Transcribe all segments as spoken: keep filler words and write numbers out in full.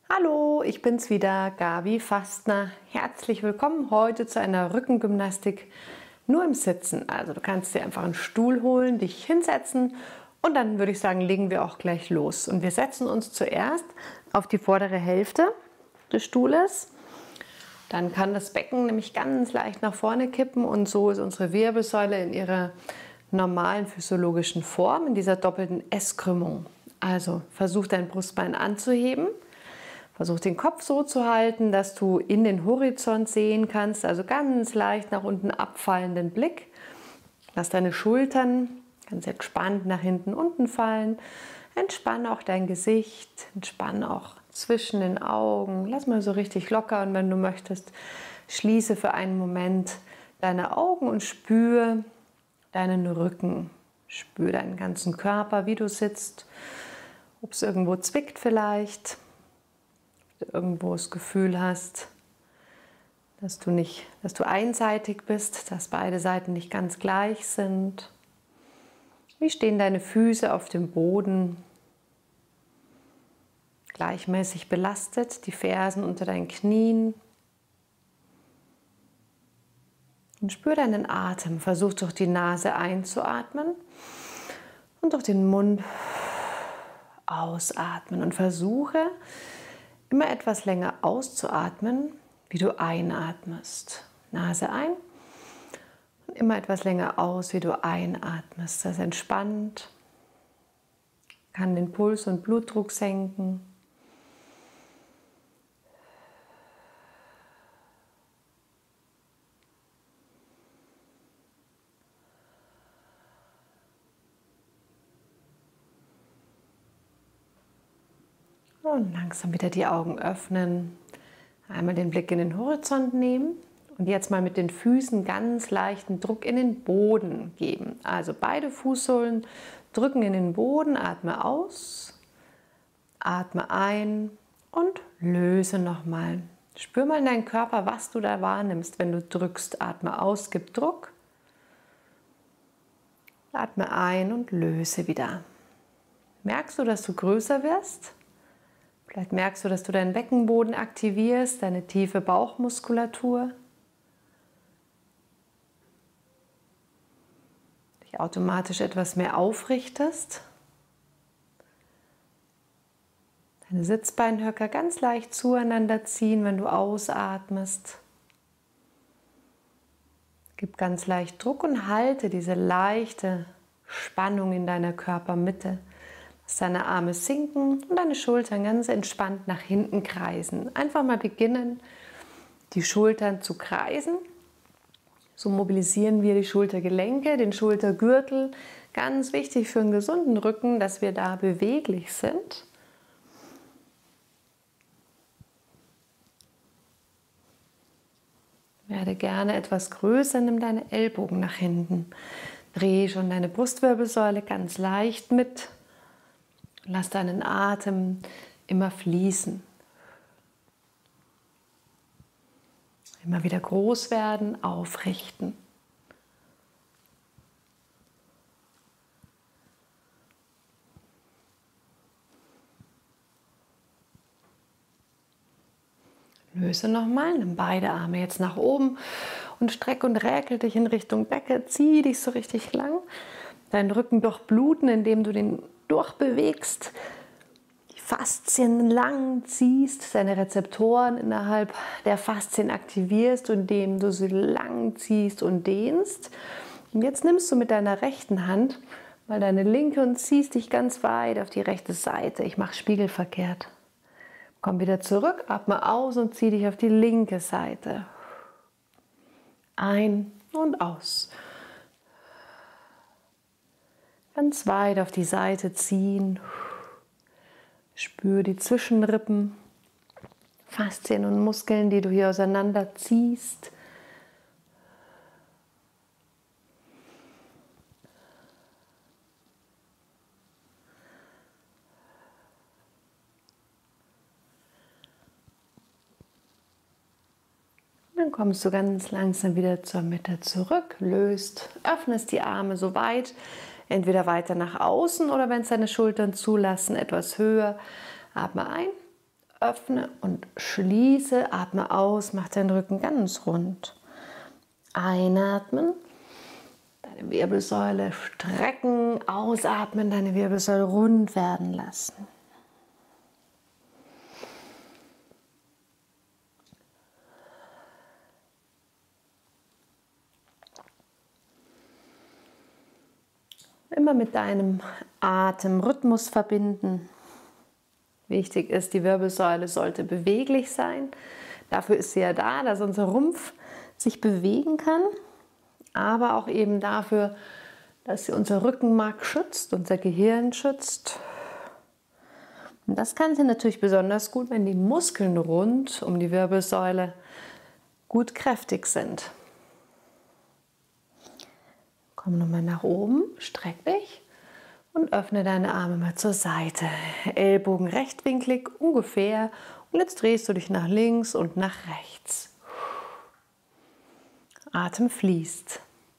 Hallo, ich bin's wieder, Gabi Fastner. Herzlich willkommen heute zu einer Rückengymnastik nur im Sitzen. Also du kannst dir einfach einen Stuhl holen, dich hinsetzen und dann würde ich sagen, legen wir auch gleich los. Und wir setzen uns zuerst auf die vordere Hälfte des Stuhles. Dann kann das Becken nämlich ganz leicht nach vorne kippen und so ist unsere Wirbelsäule in ihrer normalen physiologischen Form, in dieser doppelten S-Krümmung. Also versuch dein Brustbein anzuheben. Versuch den Kopf so zu halten, dass du in den Horizont sehen kannst, also ganz leicht nach unten abfallenden Blick. Lass deine Schultern ganz entspannt nach hinten unten fallen. Entspann auch dein Gesicht, entspann auch zwischen den Augen. Lass mal so richtig locker und wenn du möchtest, schließe für einen Moment deine Augen und spür deinen Rücken. Spür deinen ganzen Körper, wie du sitzt, ob es irgendwo zwickt vielleicht. Irgendwo das Gefühl hast, dass du nicht, dass du einseitig bist, dass beide Seiten nicht ganz gleich sind. Wie stehen deine Füße auf dem Boden? Gleichmäßig belastet, die Fersen unter deinen Knien. Und spür deinen Atem. Versuch durch die Nase einzuatmen und durch den Mund ausatmen. Und versuche immer etwas länger auszuatmen, wie du einatmest. Nase ein und immer etwas länger aus, wie du einatmest. Das entspannt, kann den Puls und Blutdruck senken. Und langsam wieder die Augen öffnen. Einmal den Blick in den Horizont nehmen und jetzt mal mit den Füßen ganz leichten Druck in den Boden geben. Also beide Fußsohlen drücken in den Boden, atme aus, atme ein und löse nochmal. Spür mal in deinen Körper, was du da wahrnimmst, wenn du drückst. Atme aus, gib Druck. Atme ein und löse wieder. Merkst du, dass du größer wirst? Vielleicht merkst du, dass du deinen Beckenboden aktivierst, deine tiefe Bauchmuskulatur. Dich automatisch etwas mehr aufrichtest. Deine Sitzbeinhöcker ganz leicht zueinander ziehen, wenn du ausatmest. Gib ganz leicht Druck und halte diese leichte Spannung in deiner Körpermitte. Lass deine Arme sinken und deine Schultern ganz entspannt nach hinten kreisen. Einfach mal beginnen, die Schultern zu kreisen. So mobilisieren wir die Schultergelenke, den Schultergürtel. Ganz wichtig für einen gesunden Rücken, dass wir da beweglich sind. Werde gerne etwas größer, nimm deine Ellbogen nach hinten. Dreh schon deine Brustwirbelsäule ganz leicht mit. Lass deinen Atem immer fließen. Immer wieder groß werden, aufrichten. Löse nochmal, nimm beide Arme jetzt nach oben und streck und räkel dich in Richtung Decke. Zieh dich so richtig lang. Deinen Rücken durchbluten, indem du den durchbewegst, die Faszien lang ziehst, deine Rezeptoren innerhalb der Faszien aktivierst, indem du sie lang ziehst und dehnst. Und jetzt nimmst du mit deiner rechten Hand mal deine linke und ziehst dich ganz weit auf die rechte Seite. Ich mache spiegelverkehrt. Komm wieder zurück, atme aus und zieh dich auf die linke Seite. Ein und aus. Ganz weit auf die Seite ziehen. Spür die Zwischenrippen, Faszien und Muskeln, die du hier auseinander ziehst. Dann kommst du ganz langsam wieder zur Mitte zurück, löst, öffnest die Arme so weit, entweder weiter nach außen oder wenn es deine Schultern zulassen, etwas höher. Atme ein, öffne und schließe, atme aus, mach deinen Rücken ganz rund. Einatmen, deine Wirbelsäule strecken, ausatmen, deine Wirbelsäule rund werden lassen. Immer mit deinem Atemrhythmus verbinden. Wichtig ist, die Wirbelsäule sollte beweglich sein. Dafür ist sie ja da, dass unser Rumpf sich bewegen kann, aber auch eben dafür, dass sie unser Rückenmark schützt, unser Gehirn schützt. Und das kann sie natürlich besonders gut, wenn die Muskeln rund um die Wirbelsäule gut kräftig sind. Komm nochmal nach oben, streck dich und öffne deine Arme mal zur Seite. Ellbogen rechtwinklig ungefähr und jetzt drehst du dich nach links und nach rechts. Atem fließt.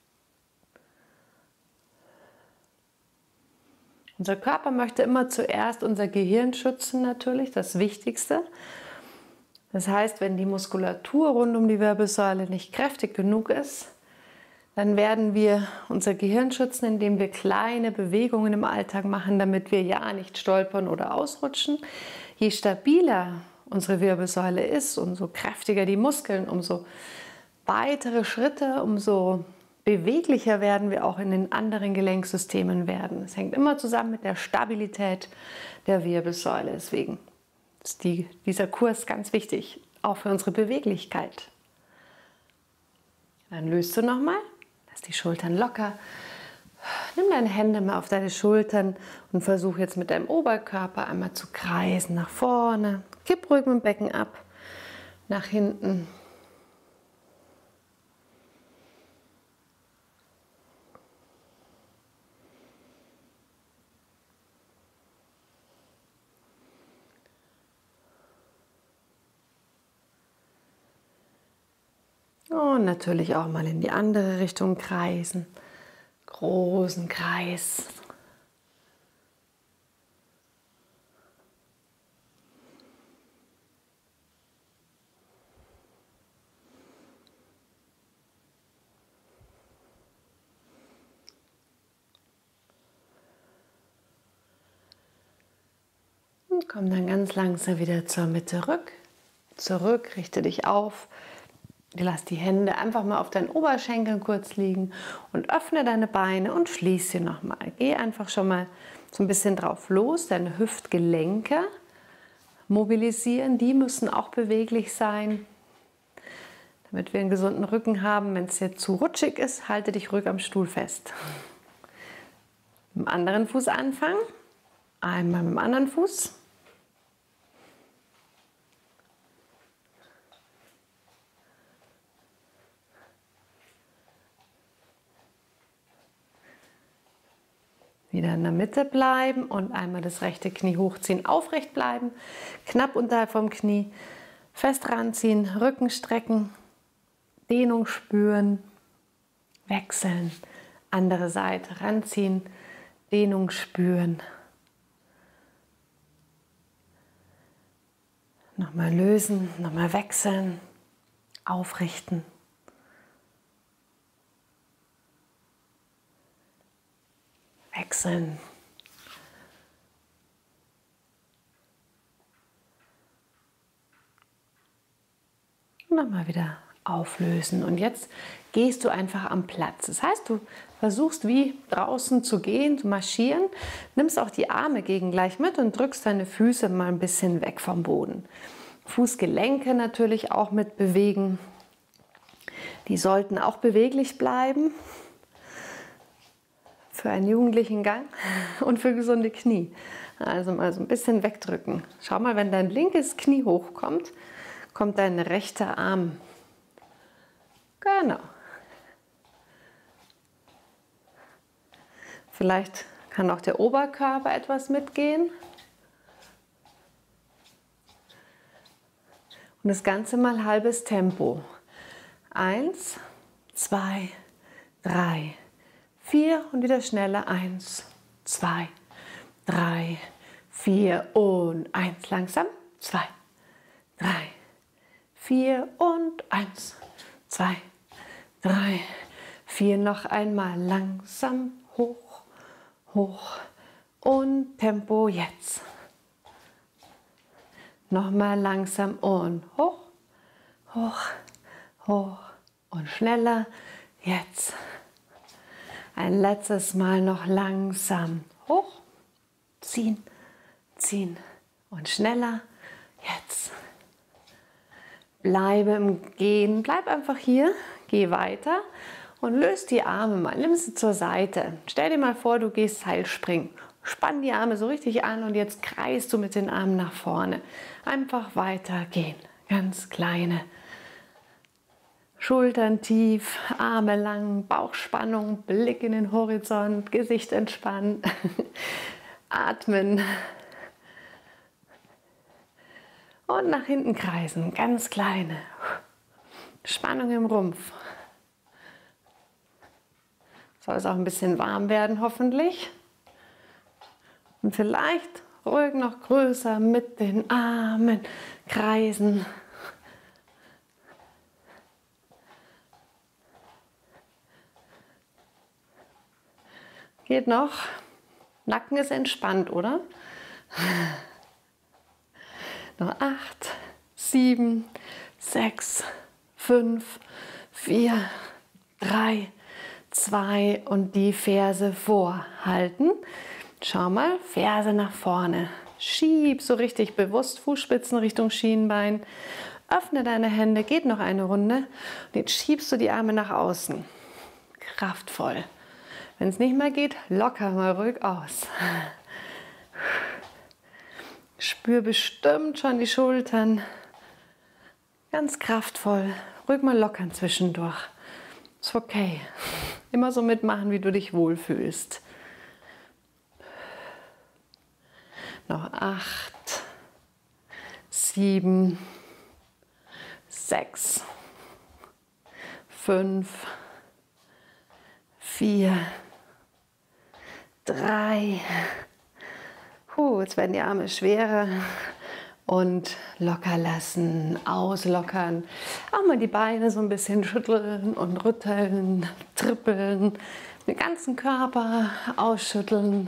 Unser Körper möchte immer zuerst unser Gehirn schützen, natürlich, das Wichtigste. Das heißt, wenn die Muskulatur rund um die Wirbelsäule nicht kräftig genug ist, dann werden wir unser Gehirn schützen, indem wir kleine Bewegungen im Alltag machen, damit wir ja nicht stolpern oder ausrutschen. Je stabiler unsere Wirbelsäule ist, umso kräftiger die Muskeln, umso weitere Schritte, umso beweglicher werden wir auch in den anderen Gelenksystemen werden. Es hängt immer zusammen mit der Stabilität der Wirbelsäule. Deswegen ist die, dieser Kurs ganz wichtig, auch für unsere Beweglichkeit. Dann löst du nochmal. Lass die Schultern locker. Nimm deine Hände mal auf deine Schultern und versuch jetzt mit deinem Oberkörper einmal zu kreisen. Nach vorne. Kipp ruhig mit dem Becken ab. Nach hinten. Und natürlich auch mal in die andere Richtung kreisen. Großen Kreis. Und komm dann ganz langsam wieder zur Mitte rück. Zurück, richte dich auf. Lass die Hände einfach mal auf deinen Oberschenkeln kurz liegen und öffne deine Beine und schließ sie nochmal. Geh einfach schon mal so ein bisschen drauf los, deine Hüftgelenke mobilisieren, die müssen auch beweglich sein, damit wir einen gesunden Rücken haben. Wenn es jetzt zu rutschig ist, halte dich ruhig am Stuhl fest. Mit dem anderen Fuß anfangen, einmal mit dem anderen Fuß. Wieder in der Mitte bleiben und einmal das rechte Knie hochziehen, aufrecht bleiben, knapp unterhalb vom Knie, fest ranziehen, Rücken strecken, Dehnung spüren, wechseln, andere Seite ranziehen, Dehnung spüren. Nochmal lösen, nochmal wechseln, aufrichten. Wechseln. Und nochmal wieder auflösen. Und jetzt gehst du einfach am Platz. Das heißt, du versuchst wie draußen zu gehen, zu marschieren, nimmst auch die Arme gegen gleich mit und drückst deine Füße mal ein bisschen weg vom Boden. Fußgelenke natürlich auch mit bewegen. Die sollten auch beweglich bleiben. Für einen jugendlichen Gang und für gesunde Knie. Also mal so ein bisschen wegdrücken. Schau mal, wenn dein linkes Knie hochkommt, kommt dein rechter Arm. Genau. Vielleicht kann auch der Oberkörper etwas mitgehen. Und das Ganze mal halbes Tempo. Eins, zwei, drei. Vier und wieder schneller. Eins, zwei, drei, vier und eins. Langsam. Zwei, vier und eins, zwei, drei, vier. Noch einmal langsam hoch, hoch und Tempo jetzt. Nochmal langsam und hoch, hoch, hoch und schneller jetzt. Ein letztes Mal noch langsam hoch, ziehen, ziehen und schneller jetzt. Bleibe im Gehen, bleib einfach hier, geh weiter und löse die Arme mal, nimm sie zur Seite. Stell dir mal vor, du gehst Seilspringen. Spann die Arme so richtig an und jetzt kreist du mit den Armen nach vorne. Einfach weitergehen, ganz kleine. Schultern tief, Arme lang, Bauchspannung, Blick in den Horizont, Gesicht entspannen, atmen und nach hinten kreisen, ganz kleine. Spannung im Rumpf. Soll es auch ein bisschen warm werden, hoffentlich. Und vielleicht ruhig noch größer mit den Armen kreisen. Geht noch. Nacken ist entspannt, oder? Noch acht, sieben, sechs, fünf, vier, drei, zwei und die Ferse vorhalten. Schau mal, Ferse nach vorne. Schieb so richtig bewusst Fußspitzen Richtung Schienbein. Öffne deine Hände, geht noch eine Runde. Und jetzt schiebst du die Arme nach außen. Kraftvoll. Wenn es nicht mehr geht, locker mal ruhig aus. Spür bestimmt schon die Schultern. Ganz kraftvoll. Ruhig mal lockern zwischendurch. Ist okay. Immer so mitmachen, wie du dich wohlfühlst. Noch acht, sieben, sechs, fünf, vier, drei. Puh, jetzt werden die Arme schwerer und locker lassen, auslockern. Auch mal die Beine so ein bisschen schütteln und rütteln, trippeln, den ganzen Körper ausschütteln.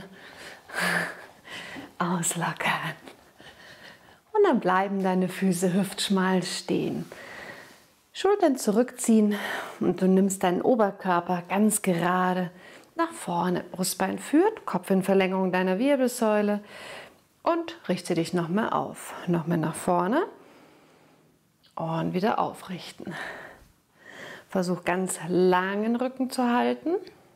Auslockern. Und dann bleiben deine Füße hüftschmal stehen. Schultern zurückziehen und du nimmst deinen Oberkörper ganz gerade nach vorne. Brustbein führt, Kopf in Verlängerung deiner Wirbelsäule und richte dich nochmal auf. Nochmal nach vorne und wieder aufrichten. Versuch ganz langen Rücken zu halten.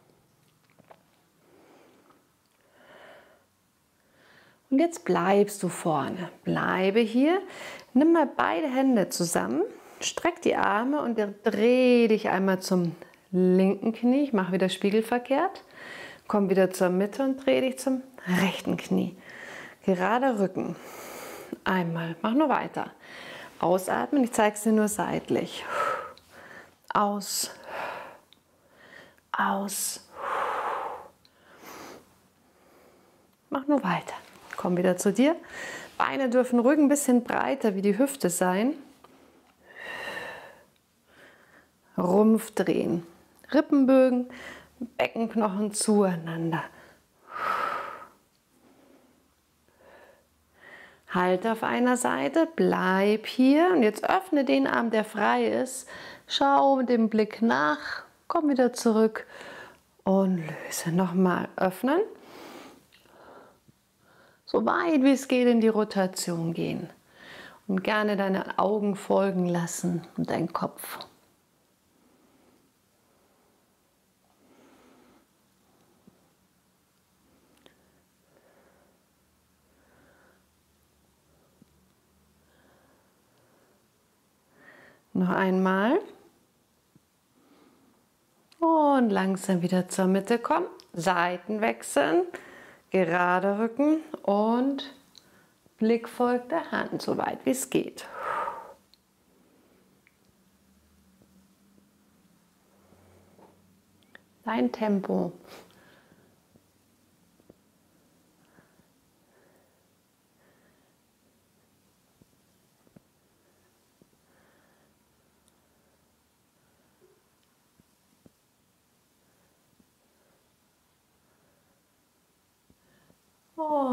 Und jetzt bleibst du vorne. Bleibe hier. Nimm mal beide Hände zusammen. Streck die Arme und dreh dich einmal zum linken Knie. Ich mache wieder spiegelverkehrt. Komm wieder zur Mitte und dreh dich zum rechten Knie. Gerader Rücken. Einmal. Mach nur weiter. Ausatmen. Ich zeige es dir nur seitlich. Aus. Aus. Mach nur weiter. Komm wieder zu dir. Beine dürfen ruhig ein bisschen breiter wie die Hüfte sein. Rumpf drehen. Rippenbögen, Beckenknochen zueinander. Halte auf einer Seite, bleib hier und jetzt öffne den Arm, der frei ist. Schau mit dem Blick nach, komm wieder zurück und löse. Nochmal öffnen. So weit wie es geht in die Rotation gehen. Und gerne deine Augen folgen lassen und deinen Kopf. Noch einmal. Und langsam wieder zur Mitte kommen. Seiten wechseln. Gerade Rücken und Blick folgt der Hand, so weit wie es geht. Dein Tempo.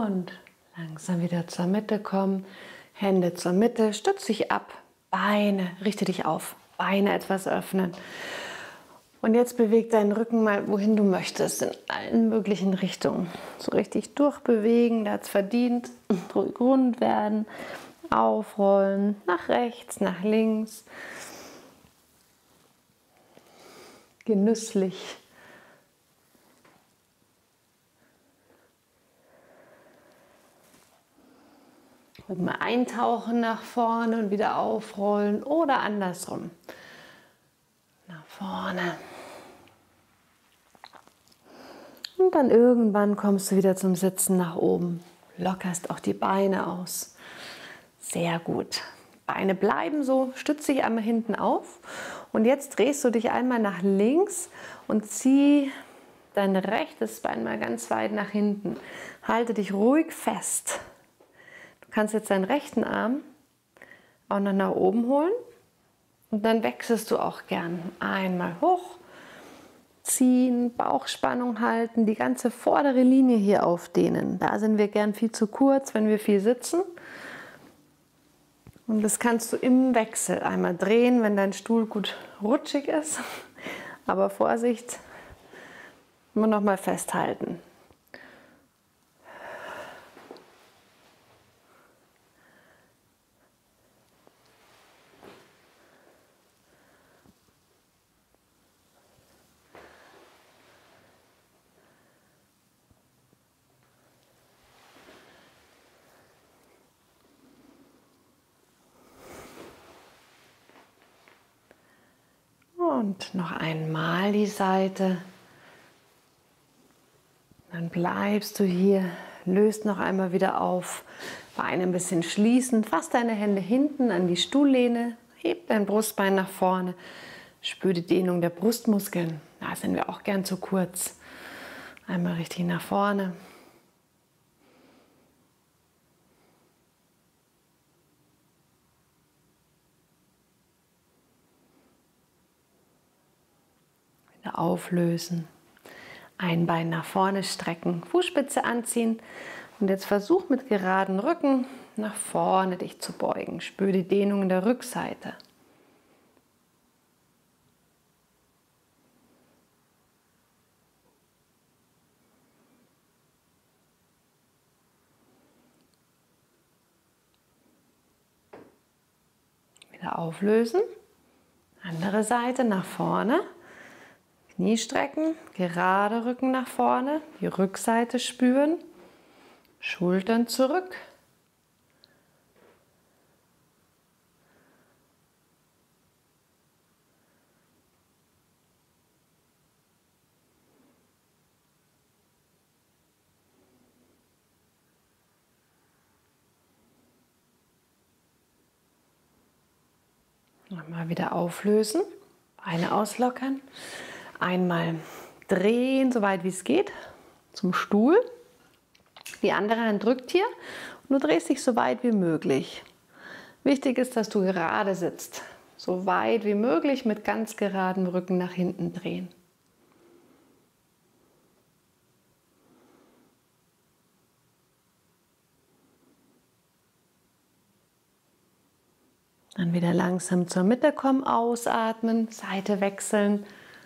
Und langsam wieder zur Mitte kommen. Hände zur Mitte, stütz dich ab. Beine, richte dich auf. Beine etwas öffnen. Und jetzt beweg deinen Rücken mal, wohin du möchtest, in allen möglichen Richtungen. So richtig durchbewegen, da hat es verdient. Ruhig rund werden, aufrollen, nach rechts, nach links. Genüsslich. Und mal eintauchen nach vorne und wieder aufrollen oder andersrum. Nach vorne. Und dann irgendwann kommst du wieder zum Sitzen nach oben. Lockerst auch die Beine aus. Sehr gut. Beine bleiben so, stütz dich einmal hinten auf. Und jetzt drehst du dich einmal nach links und zieh dein rechtes Bein mal ganz weit nach hinten. Halte dich ruhig fest. Du kannst jetzt deinen rechten Arm auch noch nach oben holen. Und dann wechselst du auch gern. Einmal hoch, ziehen, Bauchspannung halten, die ganze vordere Linie hier aufdehnen. Da sind wir gern viel zu kurz, wenn wir viel sitzen. Und das kannst du im Wechsel einmal drehen, wenn dein Stuhl gut rutschig ist. Aber Vorsicht, immer noch mal festhalten. Und noch einmal die Seite. Dann bleibst du hier, löst noch einmal wieder auf. Beine ein bisschen schließen, fass deine Hände hinten an die Stuhllehne, heb dein Brustbein nach vorne. Spür die Dehnung der Brustmuskeln. Da sind wir auch gern zu kurz. Einmal richtig nach vorne. Auflösen. Ein Bein nach vorne strecken, Fußspitze anziehen und jetzt versuch mit geradem Rücken nach vorne dich zu beugen. Spür die Dehnung in der Rückseite. Wieder auflösen. Andere Seite nach vorne. Knie strecken, gerade Rücken nach vorne, die Rückseite spüren, Schultern zurück. Nochmal wieder auflösen, Beine auslockern. Einmal drehen, so weit wie es geht, zum Stuhl. Die andere Hand drückt hier und du drehst dich so weit wie möglich. Wichtig ist, dass du gerade sitzt. So weit wie möglich mit ganz geradem Rücken nach hinten drehen. Dann wieder langsam zur Mitte kommen, ausatmen, Seite wechseln.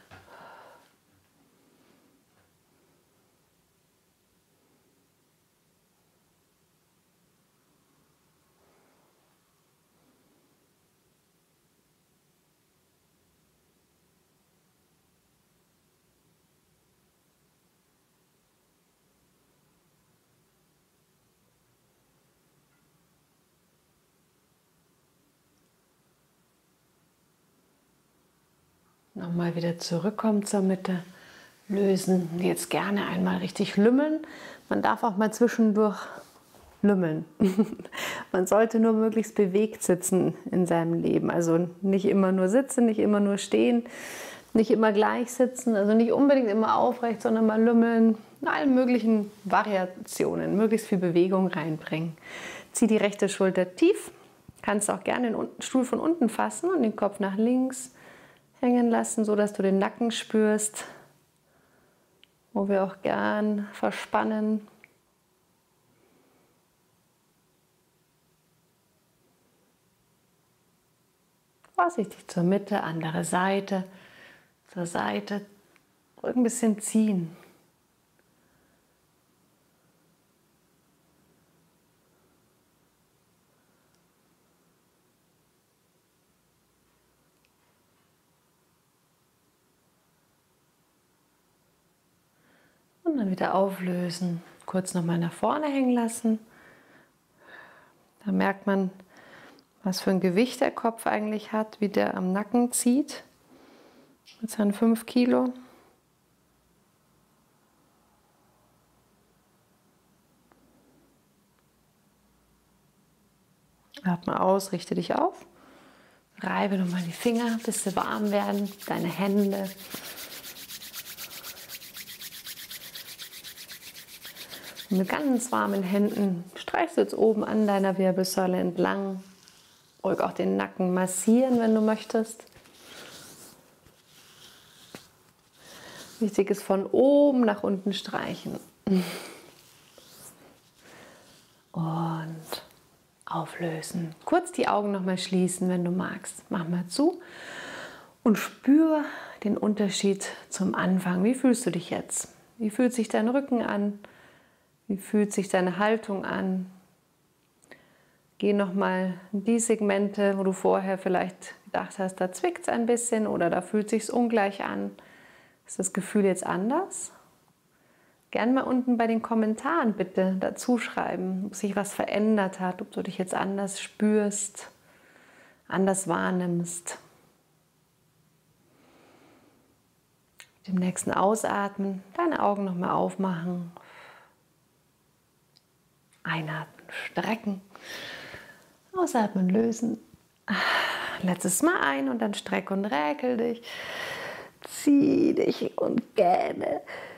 Nochmal wieder zurückkommen zur Mitte, lösen. Jetzt gerne einmal richtig lümmeln. Man darf auch mal zwischendurch lümmeln. Man sollte nur möglichst bewegt sitzen in seinem Leben. Also nicht immer nur sitzen, nicht immer nur stehen, nicht immer gleich sitzen. Also nicht unbedingt immer aufrecht, sondern mal lümmeln. In allen möglichen Variationen, möglichst viel Bewegung reinbringen. Zieh die rechte Schulter tief. Kannst auch gerne den Stuhl von unten fassen und den Kopf nach links hängen lassen, so dass du den Nacken spürst, wo wir auch gern verspannen. vorsichtig zur Mitte, andere Seite, zur Seite, Rücken ein bisschen ziehen. Und dann wieder auflösen, kurz nochmal nach vorne hängen lassen. Da merkt man, was für ein Gewicht der Kopf eigentlich hat, wie der am Nacken zieht. Mit seinen fünf Kilo. Atme aus, richte dich auf. Reibe nochmal die Finger, bis sie warm werden, deine Hände. Und mit ganz warmen Händen streichst du jetzt oben an deiner Wirbelsäule entlang. Ruhig auch den Nacken massieren, wenn du möchtest. Wichtig ist von oben nach unten streichen. Und auflösen. Kurz die Augen nochmal schließen, wenn du magst. Mach mal zu und spür den Unterschied zum Anfang. Wie fühlst du dich jetzt? Wie fühlt sich dein Rücken an? Wie fühlt sich deine Haltung an? Geh nochmal in die Segmente, wo du vorher vielleicht gedacht hast, da zwickt es ein bisschen oder da fühlt es sich ungleich an. Ist das Gefühl jetzt anders? Gern mal unten bei den Kommentaren bitte dazu schreiben, ob sich was verändert hat, ob du dich jetzt anders spürst, anders wahrnimmst. Mit dem nächsten Ausatmen deine Augen nochmal aufmachen. Einatmen, strecken. Ausatmen, lösen. Letztes Mal ein und dann streck und räkel dich. Zieh dich und gähne.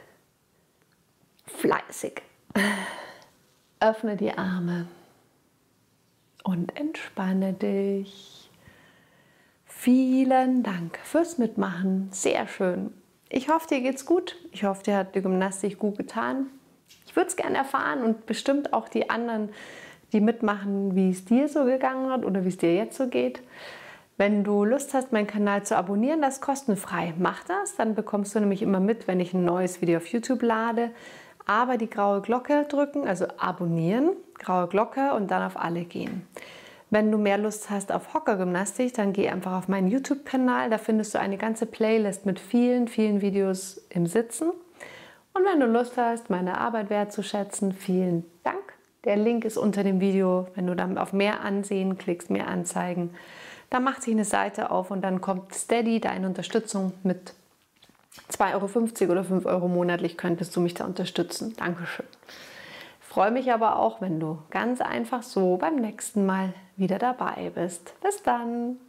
Fleißig. Öffne die Arme und entspanne dich. Vielen Dank fürs Mitmachen. Sehr schön. Ich hoffe, dir geht's gut. Ich hoffe, dir hat die Gymnastik gut getan. Ich würde es gerne erfahren und bestimmt auch die anderen, die mitmachen, wie es dir so gegangen hat oder wie es dir jetzt so geht. Wenn du Lust hast, meinen Kanal zu abonnieren, das ist kostenfrei. Mach das, dann bekommst du nämlich immer mit, wenn ich ein neues Video auf YouTube lade. Aber die graue Glocke drücken, also abonnieren, graue Glocke und dann auf alle gehen. Wenn du mehr Lust hast auf Hockergymnastik, dann geh einfach auf meinen YouTube-Kanal. Da findest du eine ganze Playlist mit vielen, vielen Videos im Sitzen. Und wenn du Lust hast, meine Arbeit wertzuschätzen, vielen Dank. Der Link ist unter dem Video. Wenn du dann auf mehr ansehen klickst, mehr anzeigen, dann macht sich eine Seite auf und dann kommt Steady, deine Unterstützung mit zwei Euro fünfzig oder fünf Euro monatlich könntest du mich da unterstützen. Dankeschön. Ich freue mich aber auch, wenn du ganz einfach so beim nächsten Mal wieder dabei bist. Bis dann!